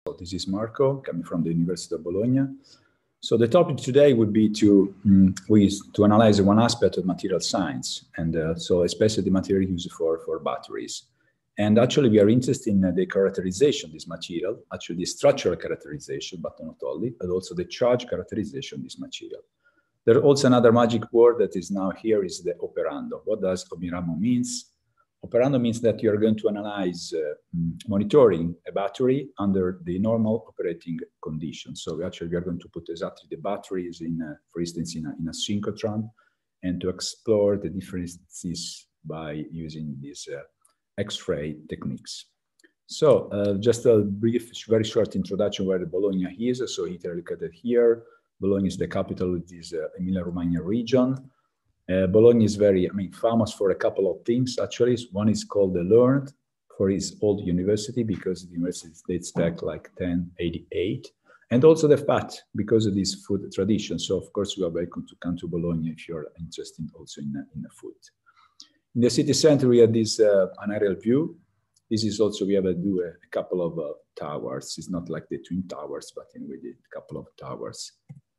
This is Marco, coming from the University of Bologna. So the topic today would be to analyze one aspect of material science, and so especially the material used for batteries. And actually, we are interested in the characterization of this material, actually the structural characterization, but not only, but also the charge characterization of this material. There's also another magic word that is now here is the operando. What does operando means? Operando means that you are going to analyze monitoring a battery under the normal operating conditions. So we are going to put exactly the batteries in, for instance, in a synchrotron, and to explore the differences by using these X-ray techniques. So just a brief, very short introduction where Bologna is. So if you look at it here, Bologna is the capital of this Emilia-Romagna region. Bologna is very, famous for a couple of things, actually. One is called the Learned, for its old university, because the university dates back like 1088. And also the fat, because of this food tradition. So, of course, you are welcome to come to Bologna if you're interested also in the food. In the city center, we have this an aerial view. This is also, we have a couple of towers. It's not like the Twin Towers, but we did a couple of towers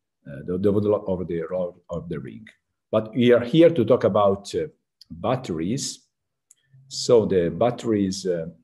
over the road of the ring. But we are here to talk about batteries. So the batteries,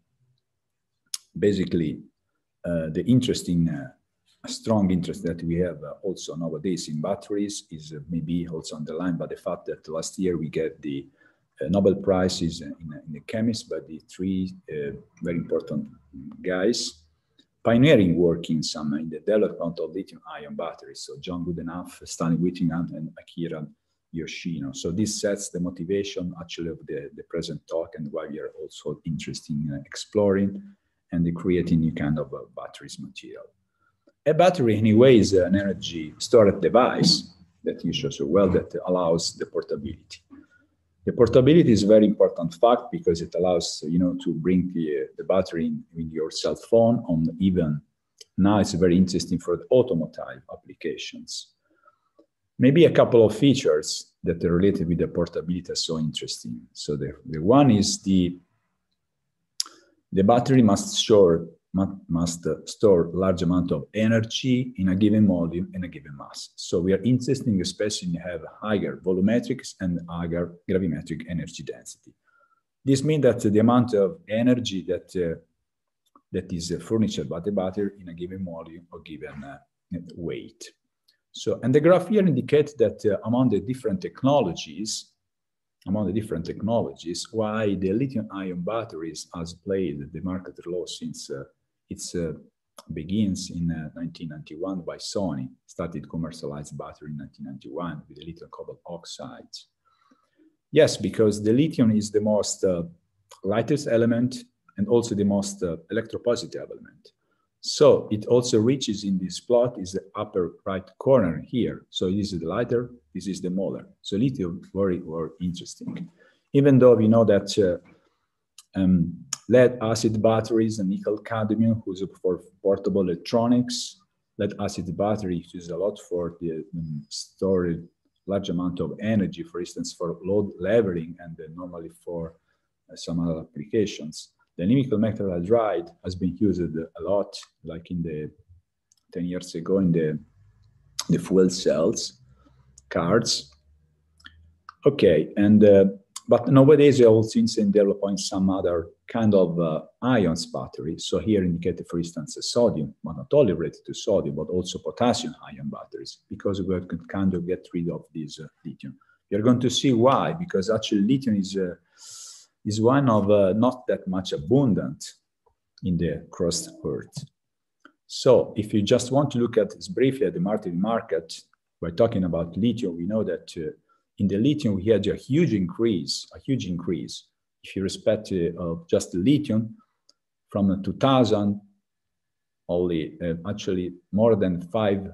basically, the interesting, strong interest that we have also nowadays in batteries is maybe also underlined by the fact that last year we get the Nobel Prizes in the chemist by the three very important guys pioneering work in the development of lithium-ion batteries. So John Goodenough, Stanley Whittingham, and Akira Yoshino. So this sets the motivation actually of the present talk, and why we are also interested in exploring and creating new kind of batteries material. A battery anyway is an energy storage device that you show so well that allows the portability. The portability is a very important fact because it allows to bring the battery in your cell phone, on even now it's very interesting for the automotive applications. Maybe a couple of features that are related with the portability are so interesting. So the one is the battery must store large amount of energy in a given volume and a given mass. So we are interested in especially in have higher volumetric and higher gravimetric energy density. This means that the amount of energy that is furnished by the battery in a given volume or given weight. So, and the graph here indicates that among the different technologies, why the lithium-ion batteries has played the market role since its begins in 1991 by Sony, started commercialized battery in 1991 with the lithium cobalt oxides. Yes, because the lithium is the most lightest element and also the most electropositive element. So it also reaches in this plot is the upper right corner here. So this is the lighter, this is the molar. So lithium, very, very interesting. Even though we know that lead acid batteries and nickel cadmium used for portable electronics. Lead acid battery is used a lot for the storing large amount of energy, for instance, for load leveling and normally for some other applications. The nickel metal hydride has been used a lot, like in the 10 years ago in the fuel cells, cars. Okay, and but nowadays we are also in developing some other kind of ions battery. So here indicated, for instance, sodium, but not only related to sodium, but also potassium ion batteries, because we can kind of get rid of this lithium. You're going to see why, because actually lithium is one of not that much abundant in the crust Earth. So if you just want to look at this briefly at the market, we're talking about lithium, we know that in the lithium we had a huge increase. If you respect just the lithium from 2000, only actually more than 500%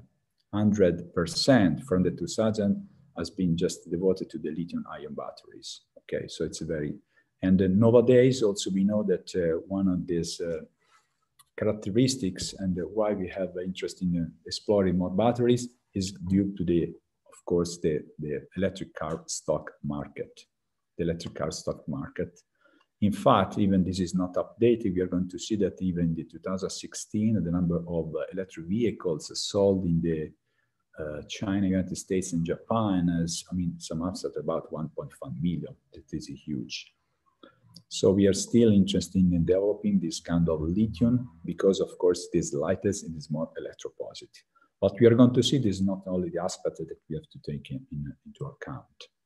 from the 2000 has been just devoted to the lithium-ion batteries. Okay, so it's a very, and nowadays also we know that one of these characteristics and why we have interest in exploring more batteries is due to the, of course, the electric car stock market. The electric car stock market In fact, even this is not updated, we are going to see that even in the 2016, the number of electric vehicles sold in the China, United States, and Japan has, some up at about 1.5 million. That is huge. So we are still interested in developing this kind of lithium because, of course, it is lightest and is more electropositive. But we are going to see this is not only the aspect that we have to take into account.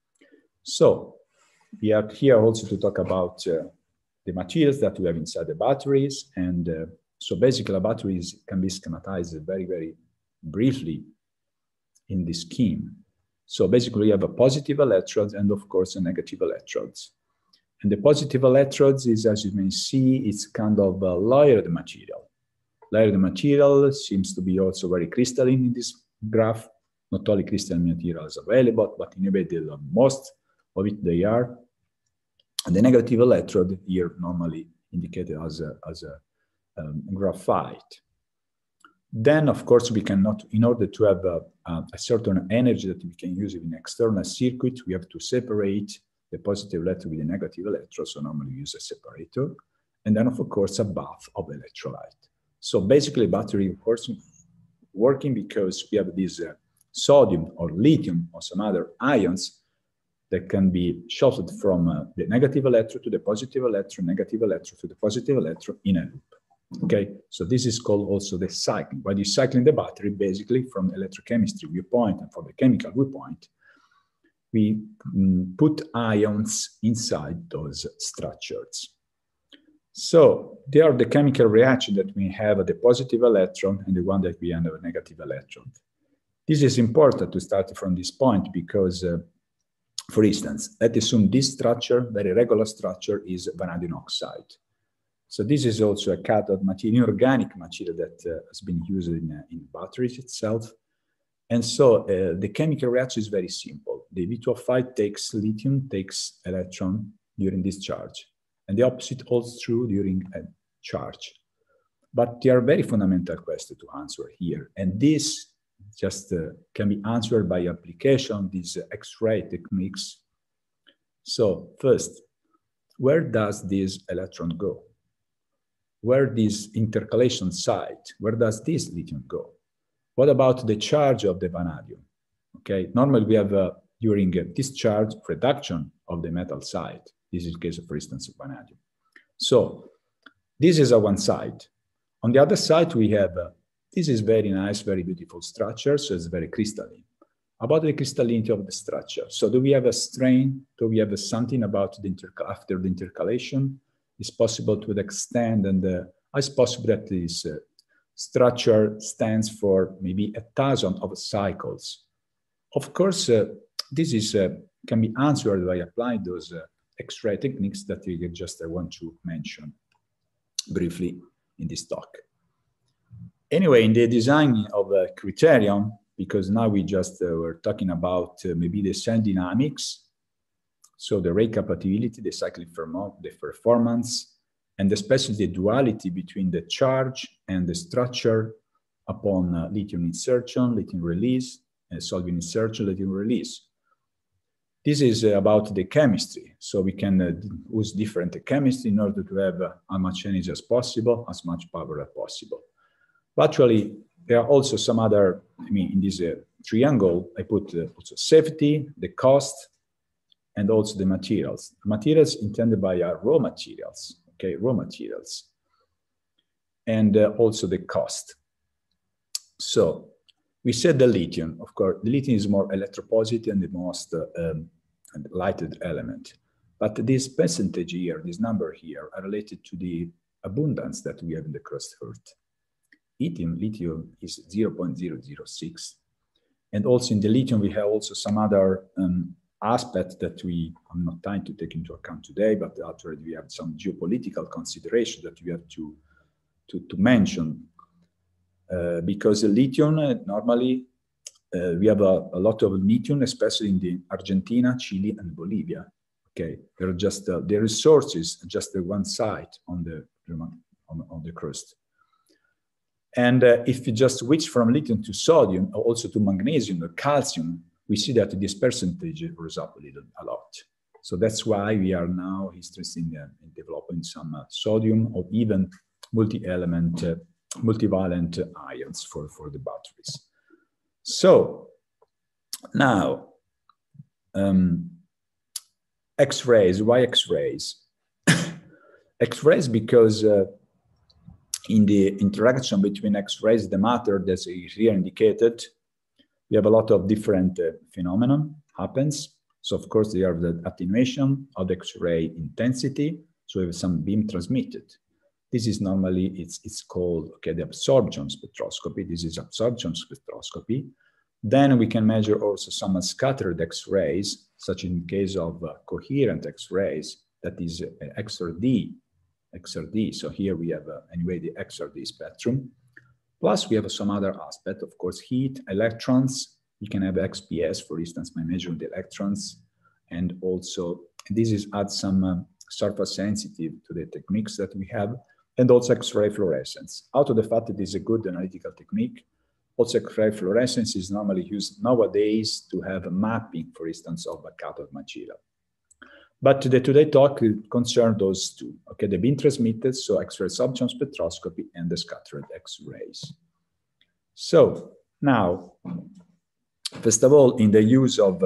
So we are here also to talk about the materials that we have inside the batteries. And so basically, batteries can be schematized very, very briefly in this scheme. So basically, we have a positive electrodes and, of course, a negative electrodes. And the positive electrodes is, as you may see, it's kind of a layered material. Layered material seems to be also very crystalline in this graph. Not only crystalline materials available, but in a way, most of it they are. And the negative electrode here normally indicated as a graphite. Then, of course, we cannot, in order to have a certain energy that we can use in external circuit, we have to separate the positive electrode with the negative electrode. So normally we use a separator. And then, of course, a bath of electrolyte. So basically, battery, of course, working because we have this sodium or lithium or some other ions that can be shotted from the negative electrode to the positive electrode, negative electrode to the positive electrode in a loop. Okay, so this is called also the cycling. While you're cycling the battery, basically from electrochemistry viewpoint and from the chemical viewpoint, we put ions inside those structures. So they are the chemical reaction that we have at the positive electron and the one that we have a negative electron. This is important to start from this point because, for instance, let's assume this structure, very regular structure, is vanadium oxide. So this is also a cathode material, inorganic material that has been used in batteries itself. And so the chemical reaction is very simple. The V2O5 takes lithium, takes electron during discharge. And the opposite holds true during a charge. But there are very fundamental questions to answer here. And this just can be answered by application, these X-ray techniques. So first, where does this electron go? Where this intercalation site, where does this lithium go? What about the charge of the vanadium? Okay, normally we have during a discharge reduction of the metal side. This is the case, for instance, of vanadium. So this is on one side. On the other side, we have, this is very nice, very beautiful structure, so it's very crystalline. About the crystallinity of the structure. So do we have a strain? Do we have something about the after the intercalation? It's possible to extend, and it's possible that this structure stands for maybe 1,000 of cycles. Of course, this is can be answered by applying those X-ray techniques that I just want to mention briefly in this talk. Anyway, in the design of a criterion, because now we just were talking about maybe the cell dynamics, so the rate compatibility, the cyclic the performance, and especially the duality between the charge and the structure upon lithium insertion, lithium release, and solvent insertion, lithium release. This is about the chemistry. So we can use different chemistry in order to have as much energy as possible, as much power as possible. But actually, there are also some other, in this triangle, I put also safety, the cost, and also the materials. The materials intended by are raw materials, okay, raw materials. And also the cost. So we said the lithium, of course, the lithium is more electropositive and the most lighted element. But this percentage here, this number here, are related to the abundance that we have in the crust earth. Lithium is 0.006. And also in the lithium, we have also some other aspects that I'm not trying to take into account today, but actually we have some geopolitical consideration that we have to mention. Because the lithium, normally, we have a lot of lithium, especially in the Argentina, Chile, and Bolivia. Okay, they're just the resources, just the one side on the crust. And if you just switch from lithium to sodium, or also to magnesium or calcium, we see that this percentage goes up a lot. So that's why we are now interested in developing some sodium or even multi-element, multivalent ions for the batteries. So now, X-rays, why X-rays? X-rays because in the interaction between X-rays and the matter that's here indicated, we have a lot of different phenomena happens. So of course, they are the attenuation of the X-ray intensity. So we have some beam transmitted. This is normally, it's called, okay, the absorption spectroscopy. This is absorption spectroscopy. Then we can measure also some scattered X-rays, such in case of coherent X-rays, that is XRD. So here we have, anyway, the XRD spectrum. Plus, we have some other aspect, of course, heat, electrons. You can have XPS, for instance, by measuring the electrons. And also, this is add some surface sensitive to the techniques that we have, and also X-ray fluorescence. Out of the fact that it is a good analytical technique, also X-ray fluorescence is normally used nowadays to have a mapping, for instance, of a cathode material. But the today talk concerns those two, okay, the beam transmitted, so X-ray absorption spectroscopy and the scattered X-rays. So now, first of all, in the use of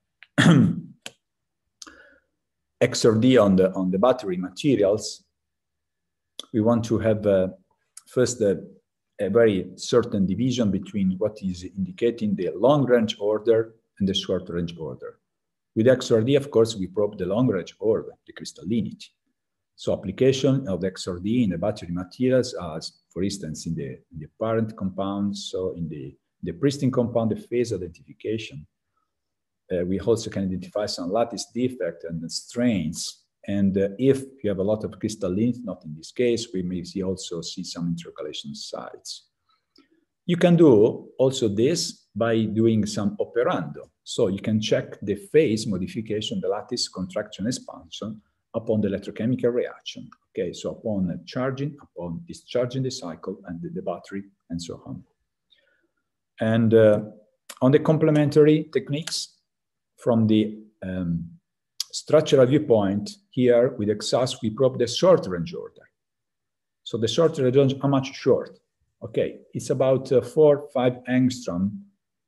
XRD on the battery materials, we want to have first a very certain division between what is indicating the long-range order and the short-range order. With XRD, of course, we probe the long-range order, the crystallinity. So application of the XRD in the battery materials as, for instance, in the parent compound, so in the pristine compound, the phase identification. We also can identify some lattice defect and strains. And if you have a lot of crystallinity, not in this case, we may also see some intercalation sites. You can do also this by doing some operando. So you can check the phase modification, the lattice contraction expansion upon the electrochemical reaction. Okay, so upon charging, upon discharging the cycle and the battery, and so on. And on the complementary techniques, from the structural viewpoint, here with XAS, we probe the short range order. So the short range, how much short? Okay, it's about 4 or 5 angstrom,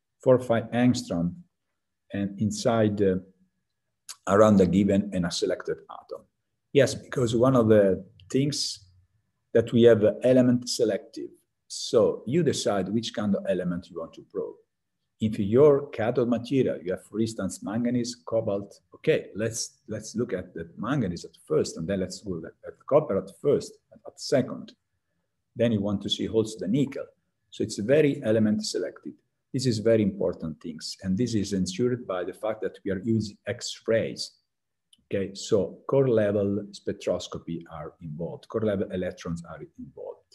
and inside around a given and a selected atom. Yes, because one of the things that we have element selective. So you decide which kind of element you want to probe. If your cathode material, you have, for instance, manganese, cobalt, okay, let's look at the manganese at first, and then let's look at copper at first, at second. Then you want to see also the nickel. So it's very element selected. This is very important things, and this is ensured by the fact that we are using X-rays. Okay, so core level spectroscopy are involved, core level electrons are involved.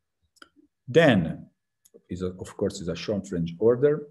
Then, of course, is a short range order.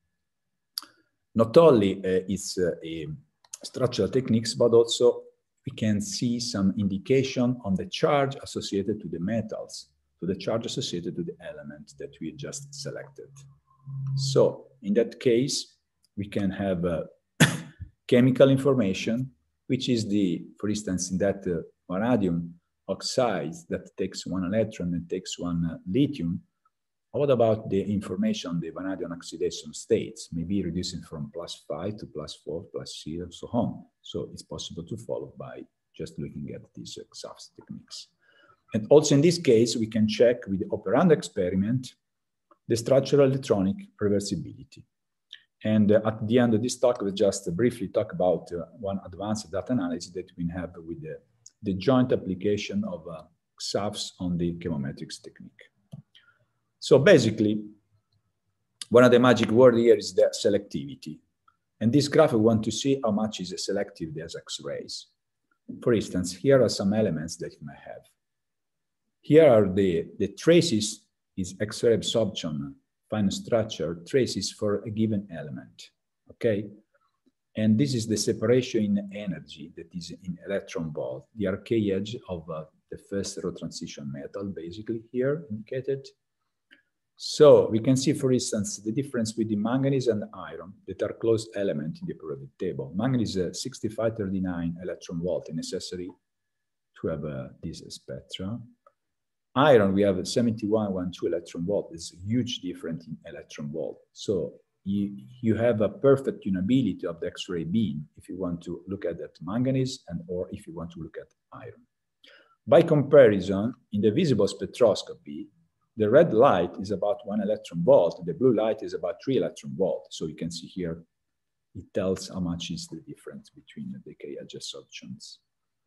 Not only it's a structural techniques, but also we can see some indication on the charge associated to the metals, to the charge associated to the element that we just selected. So in that case, we can have chemical information, which is for instance, in that vanadium oxide that takes 1 electron and takes 1 lithium. What about the information on the vanadium oxidation states? Maybe reducing from +5 to +4, +0, and so on. So it's possible to follow by just looking at these XAS techniques. And also in this case, we can check with the operand experiment the structural electronic reversibility. And at the end of this talk, we'll just briefly talk about one advanced data analysis that we have with the joint application of XAFs on the chemometrics technique. So basically, one of the magic words here is the selectivity. And this graph, we want to see how much is selective as X-rays. For instance, here are some elements that you may have. Here are the traces, is X-ray absorption, fine structure, traces for a given element, okay? And this is the separation in energy that is in electron volt, the arcade edge of the first row transition metal, basically here indicated. So we can see, for instance, the difference between manganese and iron that are close elements in the periodic table. Manganese is 6539 electron volt, necessary to have this spectra. Iron, we have 7112 electron volt. It's a huge difference in electron volt. So you have a perfect tunability of the X-ray beam if you want to look at that manganese or if you want to look at iron. By comparison, in the visible spectroscopy, the red light is about 1 electron volt, the blue light is about 3 electron volt. So you can see here, it tells how much is the difference between the decay edge options.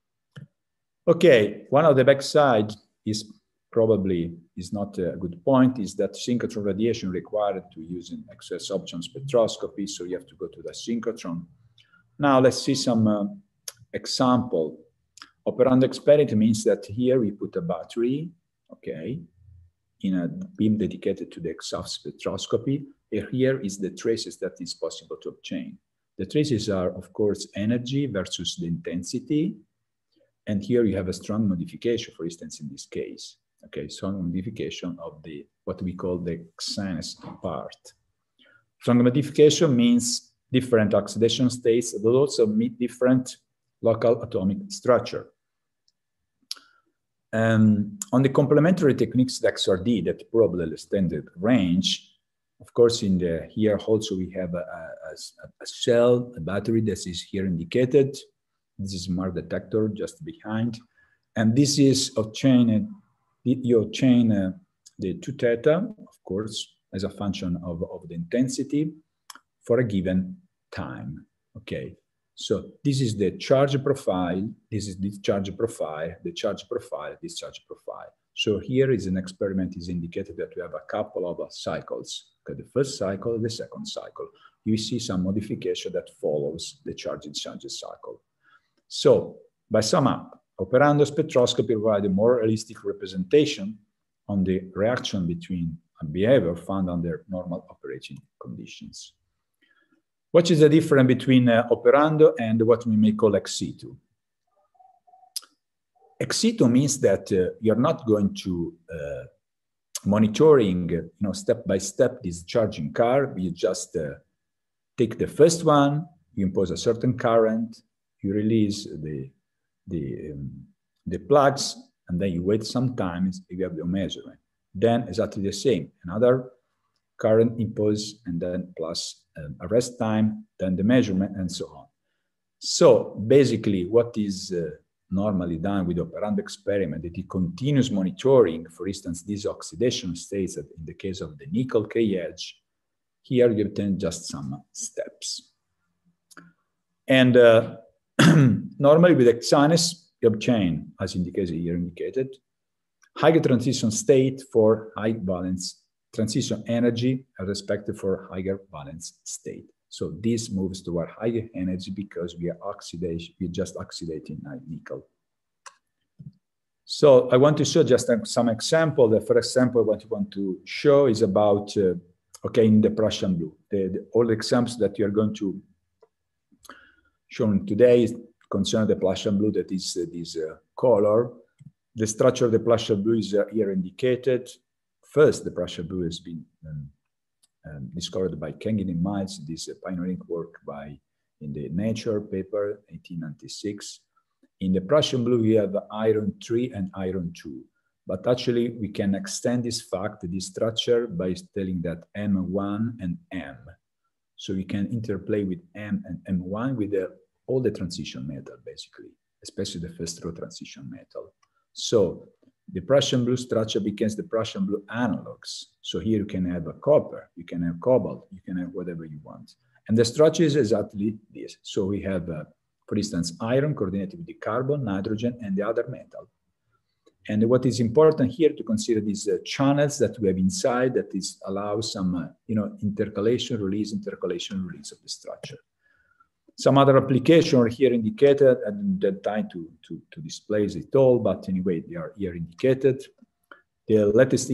Okay, one of the backside is probably is not a good point, is that synchrotron radiation required to use an XAS option spectroscopy, so you have to go to the synchrotron. Now let's see some example. Operando experiment means that here we put a battery, okay, in a beam dedicated to the XAS spectroscopy. And here is the traces that is possible to obtain. The traces are, of course, energy versus the intensity. And here you have a strong modification, for instance, in this case. Okay, strong modification of the what we call the XAS part. Strong modification means different oxidation states, but also meet different local atomic structure. On the complementary techniques of XRD that probably extended range, of course, in the here also we have a cell, a battery that is here indicated. This is Mars detector just behind, and this is obtained. You obtain the 2 theta, of course, as a function of the intensity for a given time. Okay, so this is the charge profile, this is discharge profile, the charge profile, discharge profile. So here is an experiment is indicated that we have a couple of cycles. Okay, the first cycle, the second cycle. You see some modification that follows the charge-discharge cycle. So, by sum up, Operando spectroscopy provides a more realistic representation on the reaction between a behavior found under normal operating conditions. What is the difference between Operando and what we may call ex situ? Ex situ means that you're not going to monitoring, step by step this charging curve. You just take the first one, you impose a certain current, you release the plugs, and then you wait some time, you have the measurement. Then exactly the same, another current impose, and then plus a rest time, then the measurement, and so on. So basically what is normally done with Operando experiment, that it continues monitoring, for instance, these oxidation states, that in the case of the nickel K edge, here you obtain just some steps. And normally with XAS, you obtain, as indicated here indicated, higher transition state for high valence, transition energy as respected for higher valence state. So this moves toward higher energy because we are just oxidating nickel. So I want to show just some example. The first example what I want to show is about, okay, in the Prussian blue. All the examples that you are going to show today concern the Prussian blue, that is this color. The structure of the Prussian blue is here indicated. First, the Prussian blue has been discovered by Kengen and Miles, this pioneering work in the Nature paper, 1896. In the Prussian blue, we have iron 3 and iron 2. But actually, we can extend this fact, this structure, by telling that M1 and M. So we can interplay with M and M1 with all the transition metal, basically, especially the first row transition metal. So the Prussian blue structure becomes the Prussian blue analogs. So here you can have a copper, you can have cobalt, you can have whatever you want. And the structure is exactly this. So we have, for instance, iron coordinated with the carbon, nitrogen, and the other metal. And what is important here to consider these channels that we have inside that allows some, intercalation, release of the structure. Some other application are here indicated, and the time to display it all, but anyway, they are here indicated. The latest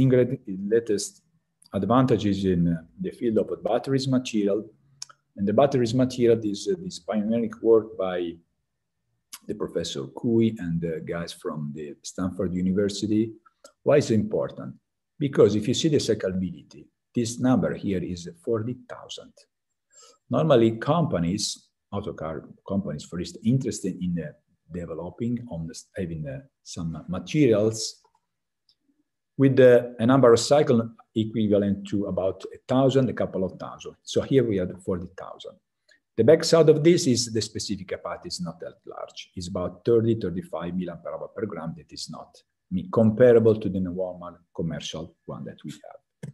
advantages in the field of batteries material, and the batteries material is this pioneering work by the Professor Cui and the guys from the Stanford University. Why is it important? Because if you see the cyclability, this number here is 40,000. Normally companies, auto car companies, for instance, interested in developing on having some materials with a number of cycles equivalent to about 1,000, a couple of thousand. So here we have 40,000. The backside of this is the specific capacity is not that large. It's about 30, 35 milliampere-hour per gram. That is not comparable to the normal commercial one that we have.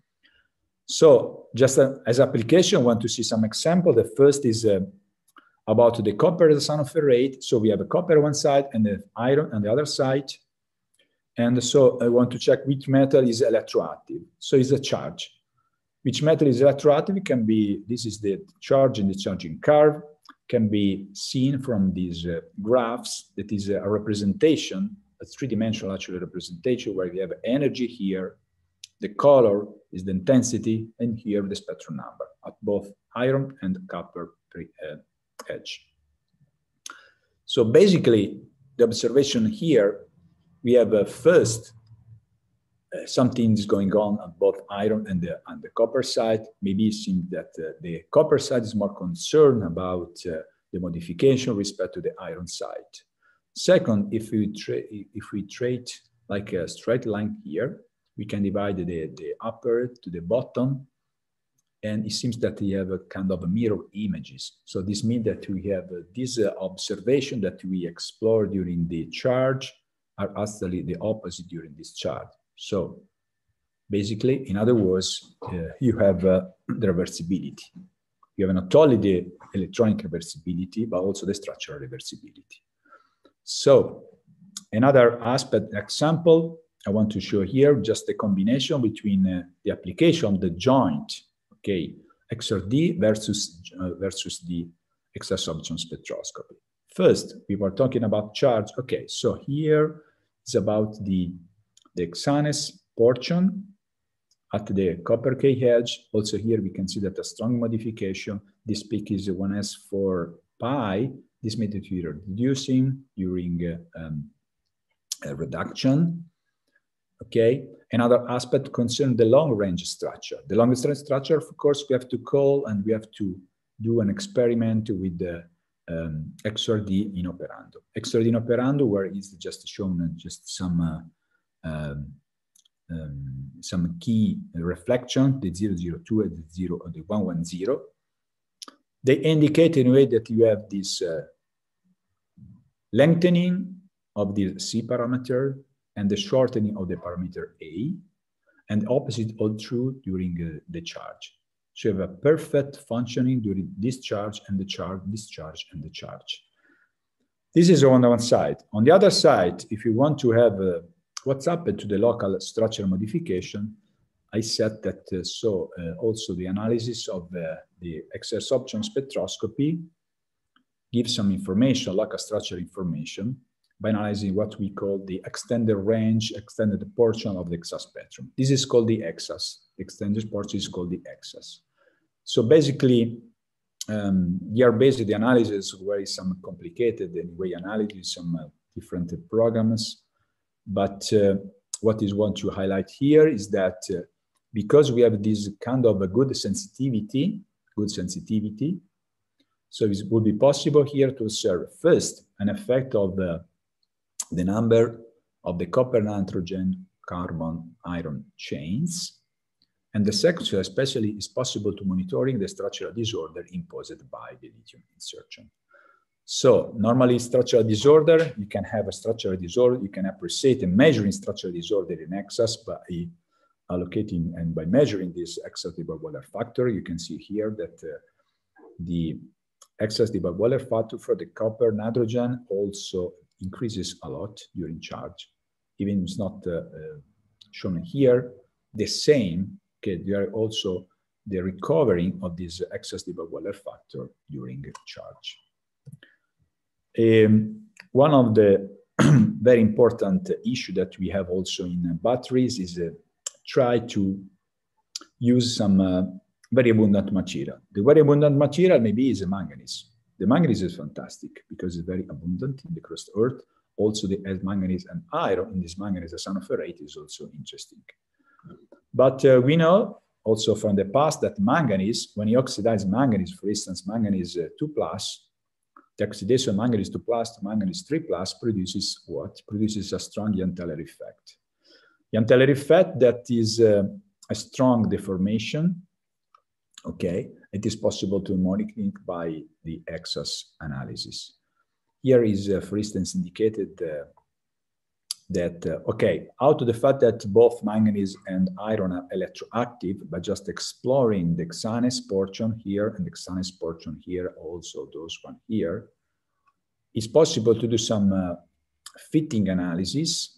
So just as application, I want to see some example. The first is about the copper as a son of ferrate. So we have a copper on one side and the iron on the other side. And so I want to check which metal is electroactive. So it's a charge. Which metal is electroactive can be, this is the charge in the charging curve, can be seen from these graphs. That is a representation, a three-dimensional actually representation where we have energy here, the color is the intensity, and here the spectrum number at both iron and copper edge. So basically, the observation here, we have first something is going on both iron and the copper side. Maybe it seems that the copper side is more concerned about the modification with respect to the iron side. Second, if we treat like a straight line here, we can divide the upper to the bottom, and it seems that we have a kind of a mirror images. So this means that we have this observation that we explore during the charge are actually the opposite during this charge. So basically, in other words, you have the reversibility. You have not only the electronic reversibility, but also the structural reversibility. So another aspect example I want to show here, just the combination between the application of the joint, okay, XRD versus the XAS spectroscopy. First, we were talking about charge. Okay, so here is about the XANES portion at the copper K edge. Also here we can see that a strong modification. This peak is 1s for pi. This may be reducing during a reduction. Okay. Another aspect concerns the long-range structure. The long-range structure, of course, we have to call and we have to do an experiment with the XRD in Operando. XRD in Operando, where it's just shown just some key reflection, the 002 and the 110. They indicate in a way that you have this lengthening of the C parameter and the shortening of the parameter A, and opposite all true during the charge. So you have a perfect functioning during discharge and the charge, discharge and the charge. This is on one side. On the other side, if you want to have what's happened to the local structure modification, I said that also the analysis of the XS option spectroscopy gives some information, local structure information, by analyzing what we call the extended range, extended portion of the XAS spectrum. This is called the XAS. Extended portion is called the XAS. So basically, here basically the analysis where is some complicated anyway analysis, some different programs. But what is want to highlight here is that because we have this kind of a good sensitivity, so it would be possible here to observe first an effect of the number of the copper, nitrogen, carbon, iron chains. And the second, especially, is possible to monitoring the structural disorder imposed by the lithium insertion. So normally structural disorder, you can have a structural disorder, you can appreciate and measuring structural disorder in XAS by allocating and by measuring this XAS Debug-Wheeler factor. You can see here that the XAS Debug-Wheeler factor for the copper, nitrogen also increases a lot during charge. Even it's not shown here, the same, okay, there are also the recovery of this XAS Debug-Wheeler factor during charge. One of the very important issue that we have also in batteries is try to use some very abundant material. The very abundant material maybe is a manganese. The manganese is fantastic because it's very abundant in the crust earth. Also the manganese and iron in this manganese as son of ferrate is also interesting. But we know also from the past that manganese, when you oxidize manganese, for instance, manganese 2+, the oxidation of manganese 2+ to manganese 3+ produces what? Produces a strong Jahn-Teller effect. Jahn-Teller effect that is a strong deformation. Okay, it is possible to monitor it by the XAS analysis. Here is, for instance, indicated that, okay, out of the fact that both manganese and iron are electroactive, but just exploring the XANES portion here and the XANES portion here, also those one here, it's possible to do some fitting analysis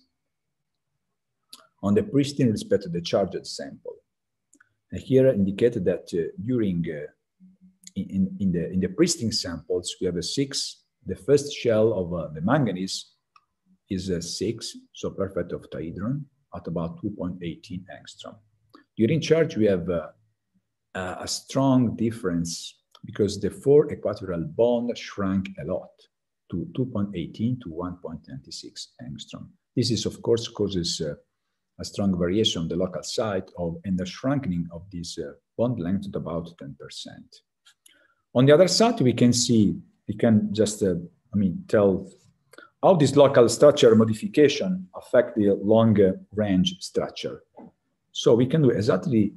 on the pristine with respect to the charged sample. And here indicated that during in the pristine samples, we have a 6. The first shell of the manganese is a 6, so perfect octahedron at about 2.18 angstrom. During charge, we have a strong difference because the 4 equatorial bond shrank a lot to 2.18 to 1.26 angstrom. This is, of course, causes a strong variation on the local site and the shrinking of this bond length to about 10%. On the other side, we can see, we can just, tell how this local structure modification affect the long range structure. So we can do exactly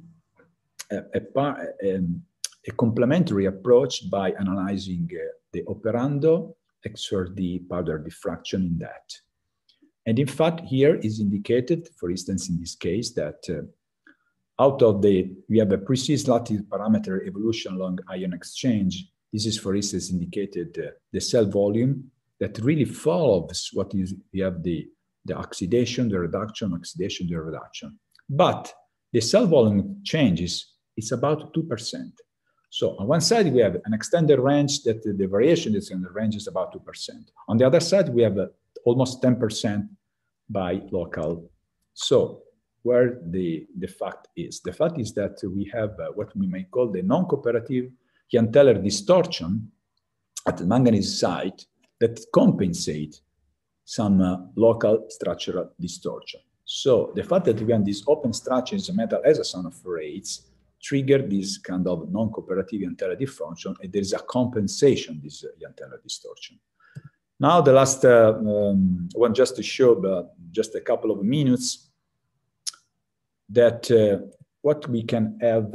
a complementary approach by analyzing the Operando XRD powder diffraction in that. And in fact, here is indicated, for instance, in this case, that out of we have a precise lattice parameter evolution along ion exchange. This is, for instance, indicated the cell volume that really follows what is, we have the oxidation, the reduction, oxidation, the reduction. But the cell volume changes, it's about 2%. So on one side, we have an extended range that the variation is in the range is about 2%. On the other side, we have almost 10% by local. So where the fact is? The fact is that we have what we may call the non-cooperative Jahn-Teller distortion at the manganese site that compensate some local structural distortion. So the fact that we have these open structures in metal as a sum of rates trigger this kind of non-cooperative Jahn-Teller diffraction, and there is a compensation this Jahn-Teller distortion. Now the last one, just to show just a couple of minutes that what we can have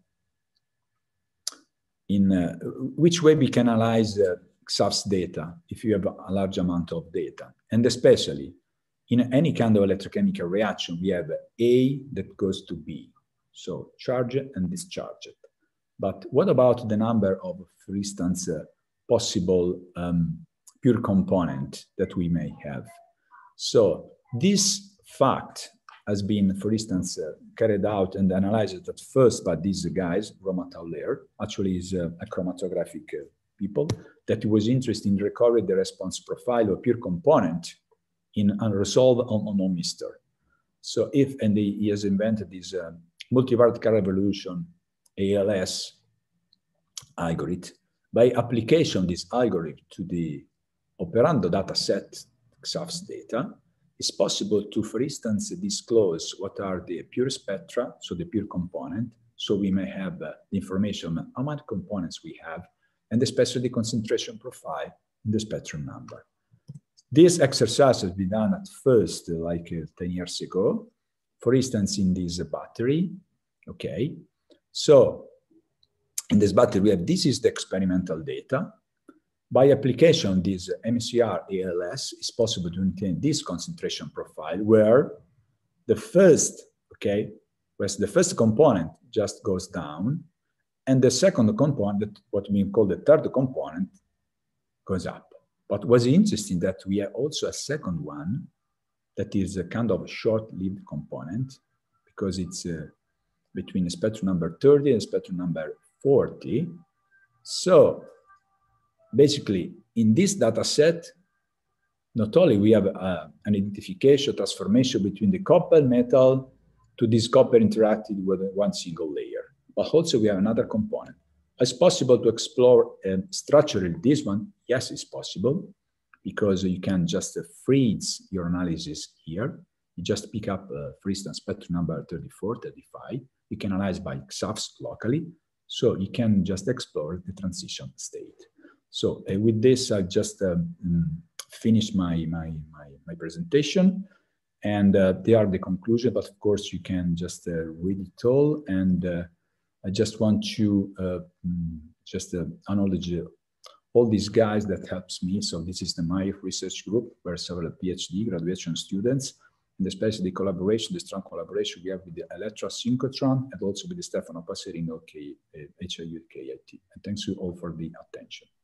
which way we can analyze XAS data if you have a large amount of data. And especially in any kind of electrochemical reaction, we have A that goes to B. So charge and discharge it. But what about the number of, for instance, possible pure component that we may have? So this fact has been, for instance, carried out and analyzed at first by these guys, Roma Tauler, actually is a chromatographic people, that was interested in recovering the response profile of pure component in unresolved on non-mister. So he has invented this multi-vertical revolution ALS algorithm. By application of this algorithm to the Operando dataset XAS data, it's possible to, for instance, disclose what are the pure spectra, so the pure component. So we may have the information on how many components we have, and especially the concentration profile in the spectrum number. This exercise has been done at first, like 10 years ago, for instance, in this battery. Okay, so in this battery, we have, this is the experimental data. By application, this MCR ALS is possible to maintain this concentration profile where the first, okay, where the first component just goes down, and the second component, what we call the third component, goes up. But what's interesting that we have also a second one that is a kind of short-lived component because it's between spectrum number 30 and spectrum number 40. So basically, in this data set, not only we have an identification, transformation between the copper metal to this copper interacted with one single layer, but also we have another component. It's possible to explore structurally this one. Yes, it's possible, because you can just freeze your analysis here. You just pick up, for instance, spectrum number 34, 35. You can analyze by XAS locally. So you can just explore the transition state. So with this, I just finished my presentation. And they are the conclusion, but of course you can just read it all. And I just want to acknowledge all these guys that helps me. So this is the my research group, where several PhD graduation students, and especially the collaboration, the strong collaboration we have with the Electra Synchrotron and also with the Stefano Passerino, HIU, KIT. And thanks you all for the attention.